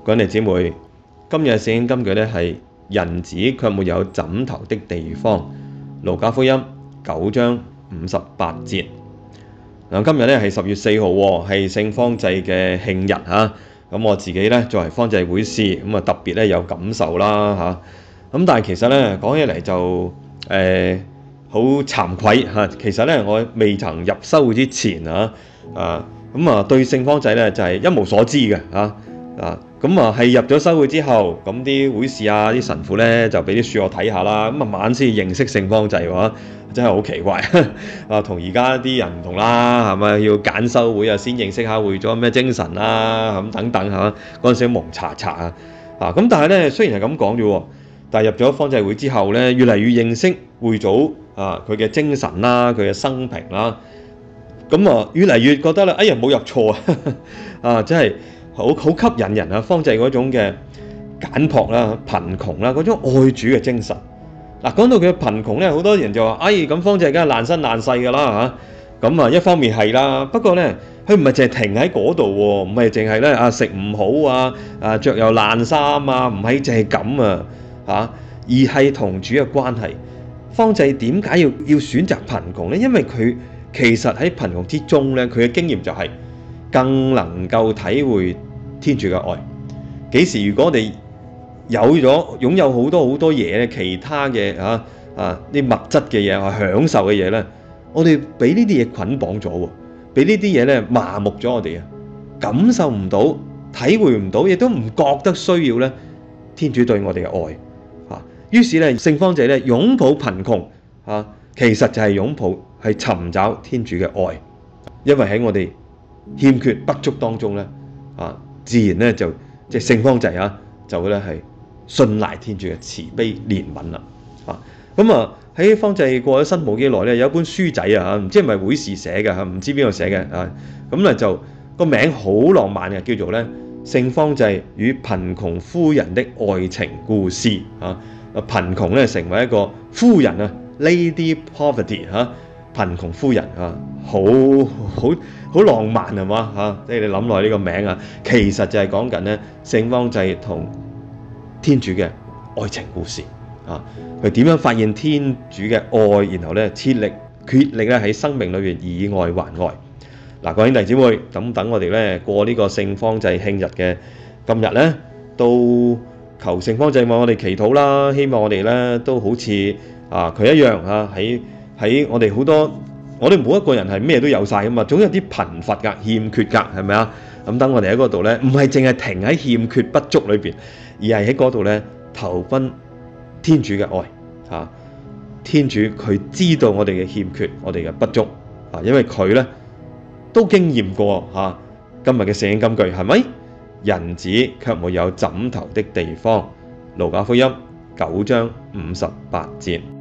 各位姊妹，今日嘅聖經金句咧係人子卻沒有枕頭的地方，路加福音9章58節。今日咧係10月4號，係聖方濟嘅慶日嚇。咁我自己咧作為方濟會士，咁特別咧有感受啦嚇。咁但係其實咧講起嚟就好慚愧嚇。其實咧我未曾入修會之前對聖方濟咧就係一無所知嘅嚇。係入咗修會之後，咁啲會士啲神父咧就俾啲書我睇下啦。慢慢先認識聖方濟喎，真係好奇怪同而家啲人唔同啦，係咪要揀修會先認識下會咗咩精神啦咁等等嚇。嗰陣時蒙查查咁但係咧雖然係咁講啫，但係入咗方濟會之後咧，越嚟越認識會祖佢嘅精神啦，佢嘅生平啦，越嚟越覺得咧，哎呀冇入錯真係好吸引人啊！方濟嗰種嘅簡樸啦、貧窮啦，嗰種愛主嘅精神。講到佢嘅貧窮咧，好多人就話：咁方濟梗係爛身爛世㗎啦嚇。一方面係啦，不過咧，佢唔係淨係停喺嗰度喎，唔係淨係咧食唔好着又爛衫唔係淨係咁而係同主嘅關係。方濟點解要選擇貧窮咧？因為佢其實喺貧窮之中咧，佢嘅經驗就係更能夠體會天主嘅愛。幾時如果我哋擁有好多嘢咧，其他嘅啲物質嘅嘢享受嘅嘢咧，我哋俾呢啲嘢捆綁咗喎，俾呢啲嘢咧麻木咗我哋感受唔到、體會唔到，亦都唔覺得需要咧天主對我哋嘅愛於是咧，聖方濟咧擁抱貧窮其實就係擁抱係尋找天主嘅愛，因為喺我哋欠缺不足當中咧自然咧就即係聖方濟就會咧係信賴天主嘅慈悲憐憫啦喺方濟過咗身冇幾耐咧，有一本書仔唔知係咪會士寫嘅唔知邊個寫嘅咁咧就個名好浪漫嘅，叫做咧聖方濟與貧窮夫人的愛情故事貧窮咧成為一個夫人Lady Poverty 貧窮夫人好浪漫係嘛即係你諗落呢個名其實就係講緊咧聖方濟同天主嘅愛情故事佢點樣發現天主嘅愛，然後咧竭力咧喺生命裏邊以愛還愛。各位兄弟姊妹，等我哋咧過呢個聖方濟慶日嘅今日咧，都求聖方濟為我哋祈禱啦，希望我哋咧都好似佢一樣喺我哋好多，我哋每一個人係咩都有晒噶嘛，總有啲貧乏噶、欠缺噶，係咪等我哋喺嗰度咧，唔係淨係停喺欠缺不足裏邊，而係喺嗰度咧投奔天主嘅愛天主佢知道我哋嘅欠缺，我哋嘅不足因為佢咧都經驗過今日嘅聖經金句係咪？人子卻沒有枕頭的地方，路加福音9章58節。